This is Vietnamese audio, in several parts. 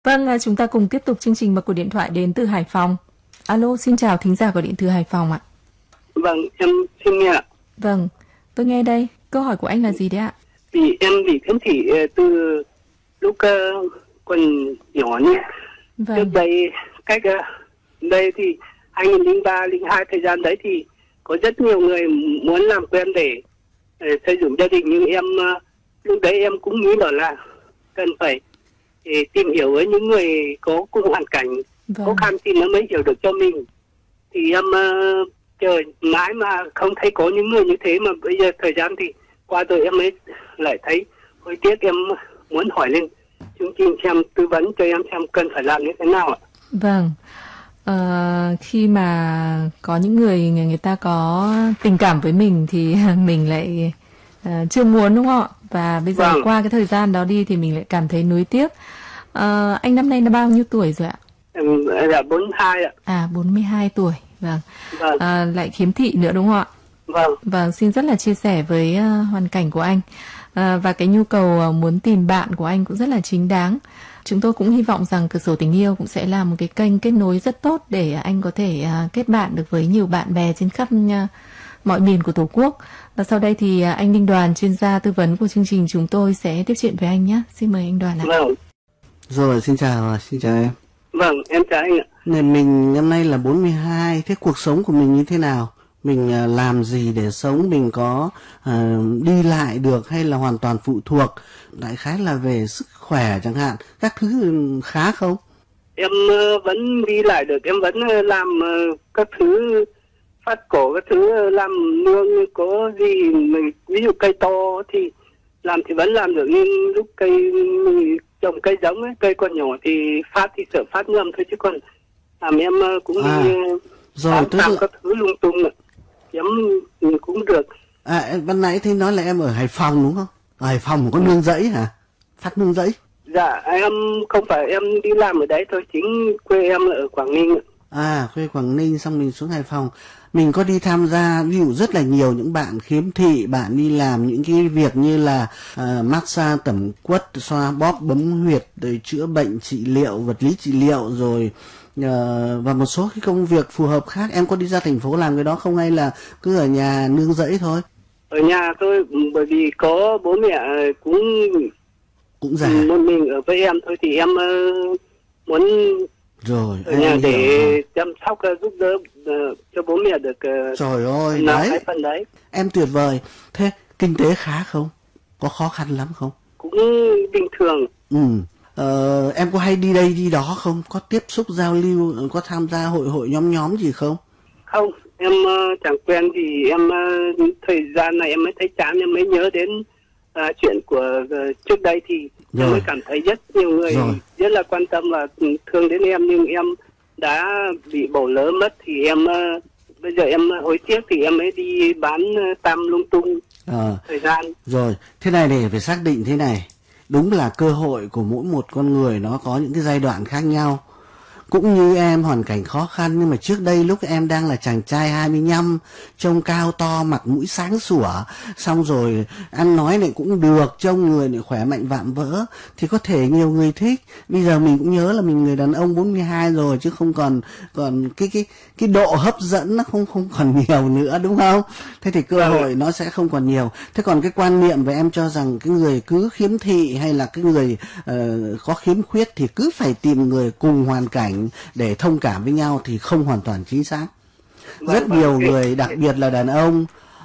Vâng, chúng ta cùng tiếp tục chương trình mà cuộc điện thoại đến từ Hải Phòng. Alo, xin chào thính giả gọi điện từ Hải Phòng ạ. Vâng, em xin nghe ạ. Vâng, tôi nghe đây. Câu hỏi của anh là gì đấy ạ? Vì em bị khiếm thị từ lúc còn nhỏ nhé. Vâng. Trước đây, cách đây thì 2003, 2002 thời gian đấy thì có rất nhiều người muốn làm quen để xây dựng gia đình, nhưng em lúc đấy em cũng nghĩ bảo là cần phải tìm hiểu với những người có cùng hoàn cảnh khó khăn thì nó mới hiểu được cho mình. Thì em chờ mãi mà không thấy có những người như thế, mà bây giờ thời gian thì qua rồi em mới lại thấy hối tiếc. Em muốn hỏi lên chương trình xem, tư vấn cho em xem cần phải làm như thế nào ạ. Vâng, khi mà có những người ta có tình cảm với mình thì mình lại chưa muốn, đúng không ạ? Và bây giờ qua cái thời gian đó đi thì mình lại cảm thấy nuối tiếc. Anh năm nay là bao nhiêu tuổi rồi ạ? Em là 42 ạ. À, 42 tuổi, vâng. Lại khiếm thị nữa đúng không ạ? Vâng. Vâng, xin rất là chia sẻ với hoàn cảnh của anh. Và cái nhu cầu muốn tìm bạn của anh cũng rất là chính đáng. Chúng tôi cũng hy vọng rằng Cửa sổ Tình Yêu cũng sẽ là một cái kênh kết nối rất tốt để anh có thể kết bạn được với nhiều bạn bè trên khắp mọi miền của Tổ quốc. Và sau đây thì anh Đinh Đoàn, chuyên gia tư vấn của chương trình, chúng tôi sẽ tiếp chuyện với anh nhé. Xin mời anh Đoàn ạ. Vâng. Rồi, xin chào em. Vâng, em chào anh ạ. Mình năm nay là 42, thế cuộc sống của mình như thế nào? Mình làm gì để sống? Mình có đi lại được hay là hoàn toàn phụ thuộc? Đại khái là về sức khỏe chẳng hạn, các thứ khá không? Em vẫn đi lại được, em vẫn làm các thứ phát cổ, các thứ làm nương, có gì mình ví dụ cây to thì làm thì vẫn làm được, nhưng lúc cây mình trồng cây giống ấy, cây còn nhỏ thì phát thì sợ phát ngâm thôi, chứ còn làm em cũng đi rồi làm các thứ lung tung ạ. Em cũng được. Ban nãy thì nói là em ở Hải Phòng đúng không? Ở Hải Phòng có nương rẫy hả? Phát nương rẫy? Dạ, em không phải em đi làm ở đấy thôi, chính quê em là ở Quảng Ninh. Quê Quảng Ninh, xong mình xuống Hải Phòng. Mình có đi tham gia, ví dụ rất là nhiều những bạn khiếm thị, bạn đi làm những cái việc như là massage tẩm quất, xoa bóp, bấm huyệt, rồi chữa bệnh, trị liệu, vật lý trị liệu, rồi và một số cái công việc phù hợp khác. Em có đi ra thành phố làm cái đó không, hay là cứ ở nhà nương rẫy thôi? Ở nhà tôi, bởi vì có bố mẹ cũng già, một mình ở với em thôi, thì em muốn rồi ở nhà để chăm sóc, giúp đỡ cho bố mẹ được. Trời ơi, đấy, phần đấy. Em tuyệt vời. Thế kinh tế khá không? Có khó khăn lắm không? Cũng bình thường. Em có hay đi đây đi đó không? Có tiếp xúc giao lưu, có tham gia hội nhóm gì không? Không, em chẳng quen, thì em thời gian này em mới thấy chán, em mới nhớ đến chuyện của trước đây, thì em mới cảm thấy rất nhiều người rất là quan tâm và thương đến em, nhưng em đã bị bỏ lỡ mất, thì em bây giờ em hối tiếc, thì em mới đi bán tăm lung tung thời gian. Rồi, thế này để phải xác định thế này. Đúng là cơ hội của mỗi một con người nó có những cái giai đoạn khác nhau. Cũng như em hoàn cảnh khó khăn, nhưng mà trước đây lúc em đang là chàng trai 25, trông cao to, mặt mũi sáng sủa, xong rồi ăn nói này cũng được, trông người này khỏe mạnh vạm vỡ, thì có thể nhiều người thích. Bây giờ mình cũng nhớ là mình người đàn ông 42 rồi, chứ không còn cái độ hấp dẫn nó không còn nhiều nữa, đúng không? Thế thì cơ hội nó sẽ không còn nhiều. Thế còn cái quan niệm về em cho rằng cái người cứ khiếm thị hay là cái người có khiếm khuyết thì cứ phải tìm người cùng hoàn cảnh để thông cảm với nhau thì không hoàn toàn chính xác. Rất nhiều người, đặc biệt là đàn ông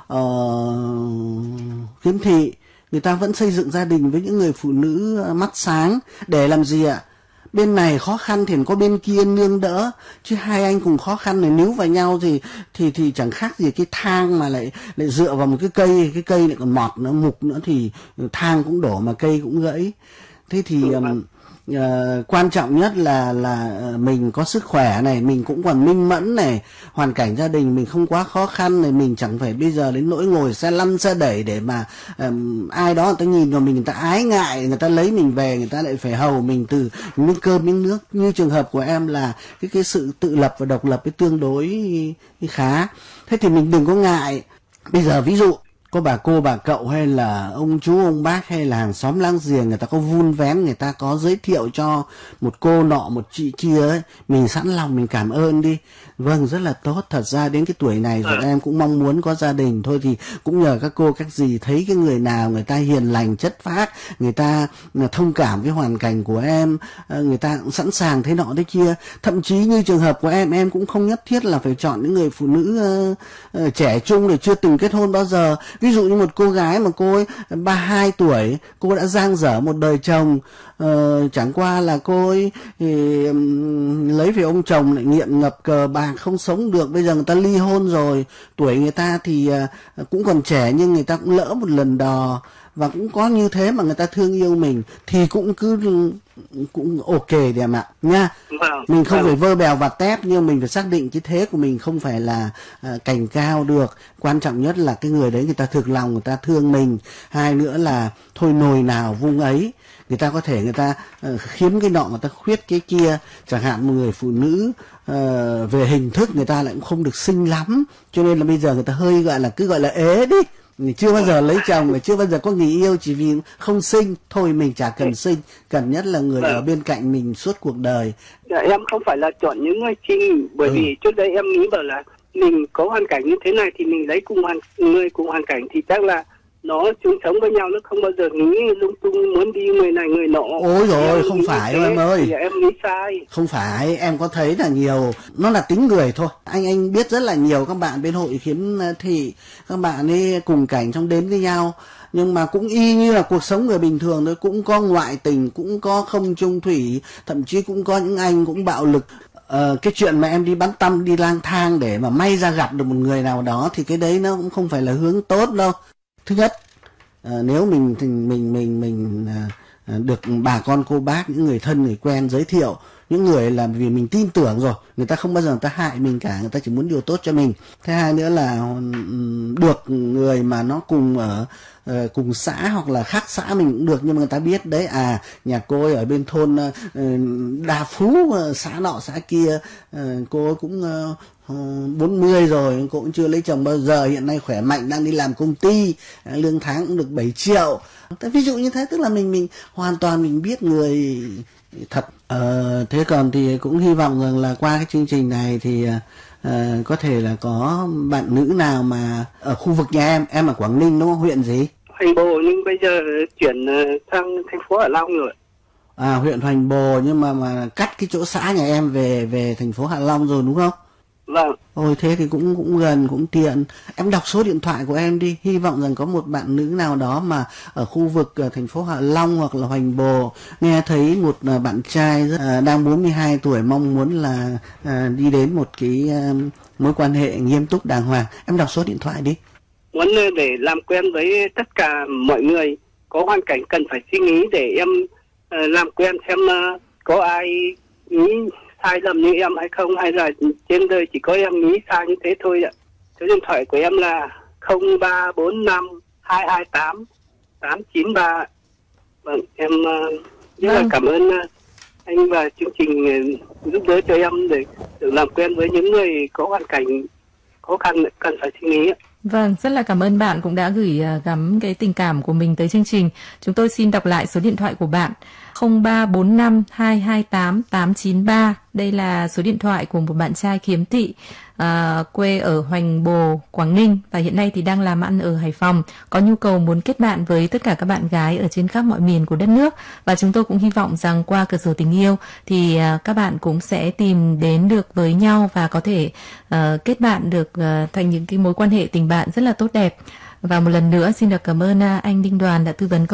khiếm thị, người ta vẫn xây dựng gia đình với những người phụ nữ mắt sáng để làm gì ạ? Bên này khó khăn thì có bên kia nương đỡ, chứ hai anh cùng khó khăn này níu vào nhau thì chẳng khác gì cái thang mà lại dựa vào một cái cây lại còn mọt nữa, mục nữa, thì thang cũng đổ mà cây cũng gãy. Thế thì quan trọng nhất là mình có sức khỏe này, mình cũng còn minh mẫn này, hoàn cảnh gia đình mình không quá khó khăn này, mình chẳng phải bây giờ đến nỗi ngồi xe lăn xe đẩy để mà ai đó người ta nhìn vào mình, người ta ái ngại, người ta lấy mình về, người ta lại phải hầu mình từ miếng cơm miếng nước. Như trường hợp của em là cái sự tự lập và độc lập tương đối khá. Thế thì mình đừng có ngại. Bây giờ ví dụ có bà cô bà cậu hay là ông chú ông bác hay là hàng xóm láng giềng người ta có vun vén, người ta có giới thiệu cho một cô nọ một chị kia ấy, mình sẵn lòng mình cảm ơn đi. Vâng, rất là tốt. Thật ra đến cái tuổi này rồi em cũng mong muốn có gia đình thôi, thì cũng nhờ các cô các dì thấy cái người nào người ta hiền lành chất phác, người ta thông cảm với hoàn cảnh của em, người ta cũng sẵn sàng thế nọ thế kia. Thậm chí như trường hợp của em cũng không nhất thiết là phải chọn những người phụ nữ trẻ trung để chưa từng kết hôn bao giờ. Ví dụ như một cô gái mà cô ấy 32 tuổi, cô đã dang dở một đời chồng, chẳng qua là cô ấy lấy về ông chồng lại nghiện ngập cờ bạc không sống được, bây giờ người ta ly hôn rồi, tuổi người ta thì cũng còn trẻ nhưng người ta cũng lỡ một lần đò và cũng có như thế mà người ta thương yêu mình thì cũng ok đấy em ạ nha. Mình không phải vơ bèo vặt tép, nhưng mình phải xác định cái thế của mình không phải là cành cao được. Quan trọng nhất là cái người đấy người ta thực lòng, người ta thương mình. Hai nữa là thôi nồi nào vung ấy, người ta có thể người ta khiếm cái nọ, người ta khuyết cái kia. Chẳng hạn một người phụ nữ về hình thức người ta lại cũng không được xinh lắm, cho nên là bây giờ người ta hơi gọi là ế đi, chưa bao giờ lấy chồng, chưa bao giờ có người yêu, chỉ vì không xinh thôi. Mình chả cần xinh, cần nhất là người ở bên cạnh mình suốt cuộc đời. Em không phải là chọn những người trinh, bởi vì trước đây em nghĩ bảo là mình có hoàn cảnh như thế này thì mình lấy người cùng hoàn cảnh thì chắc là nó chung sống với nhau, nó không bao giờ nghĩ lung tung muốn đi người này người nọ. Ôi rồi không phải em ơi, thì em nghĩ sai. Không phải, em có thấy là nhiều, nó là tính người thôi. Anh biết rất là nhiều các bạn bên hội khiếm thị, các bạn ấy cùng cảnh trong đến với nhau, nhưng mà cũng y như là cuộc sống người bình thường thôi, cũng có ngoại tình, cũng có không chung thủy, thậm chí cũng có những anh cũng bạo lực. Cái chuyện mà em đi bắn tăm, đi lang thang để mà may ra gặp được một người nào đó thì cái đấy nó cũng không phải là hướng tốt đâu. Thứ nhất, nếu mình được bà con cô bác, những người thân người quen giới thiệu, những người là vì mình tin tưởng rồi, người ta không bao giờ người ta hại mình cả, người ta chỉ muốn điều tốt cho mình. Thứ hai nữa là được người mà nó cùng ở cùng xã hoặc là khác xã mình cũng được, nhưng mà người ta biết đấy, nhà cô ấy ở bên thôn Đa Phú, xã nọ xã kia, cô ấy cũng 40 rồi, cô cũng chưa lấy chồng bao giờ, hiện nay khỏe mạnh, đang đi làm công ty, lương tháng cũng được 7 triệu. Ví dụ như thế, tức là mình hoàn toàn mình biết người thật. Thế còn thì cũng hy vọng rằng là qua cái chương trình này thì có thể là có bạn nữ nào mà ở khu vực nhà em ở Quảng Ninh đúng không? Huyện gì? Hoành Bồ, nhưng bây giờ chuyển sang thành phố Hạ Long rồi. Huyện Hoành Bồ, nhưng mà cắt cái chỗ xã nhà em về thành phố Hạ Long rồi đúng không? Vâng. Ôi thế thì cũng gần, cũng tiện. Em đọc số điện thoại của em đi, hy vọng rằng có một bạn nữ nào đó mà ở khu vực thành phố Hạ Long hoặc là Hoành Bồ nghe thấy một bạn trai đang 42 tuổi mong muốn là đi đến một cái mối quan hệ nghiêm túc đàng hoàng. Em đọc số điện thoại đi. Muốn để làm quen với tất cả mọi người có hoàn cảnh cần phải suy nghĩ để em làm quen xem có ai nghĩ sai lầm như em hay không, hay là trên đời chỉ có em nghĩ sai như thế thôi ạ. Số điện thoại của em là 0345 228 893. Vâng, em rất là cảm ơn anh và chương trình giúp đỡ cho em để được làm quen với những người có hoàn cảnh khó khăn cần phải suy nghĩ. Vâng, rất là cảm ơn bạn cũng đã gửi gắm cái tình cảm của mình tới chương trình. Chúng tôi xin đọc lại số điện thoại của bạn 0345 228 893. Đây là số điện thoại của một bạn trai khiếm thị quê ở Hoành Bồ, Quảng Ninh và hiện nay thì đang làm ăn ở Hải Phòng, có nhu cầu muốn kết bạn với tất cả các bạn gái ở trên khắp mọi miền của đất nước. Và chúng tôi cũng hy vọng rằng qua cửa sổ tình yêu thì các bạn cũng sẽ tìm đến được với nhau và có thể kết bạn được thành những cái mối quan hệ tình bạn rất là tốt đẹp. Và một lần nữa xin được cảm ơn anh Đinh Đoàn đã tư vấn